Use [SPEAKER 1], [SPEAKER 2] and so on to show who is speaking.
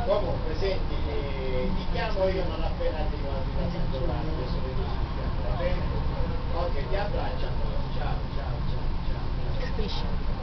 [SPEAKER 1] Comunque, senti, ti chiamo io non appena arrivo da San Giovanni, adesso vedo studiare, va bene? Ok, ti abbraccio ancora, ciao, ciao, ciao, ciao.
[SPEAKER 2] Capisci?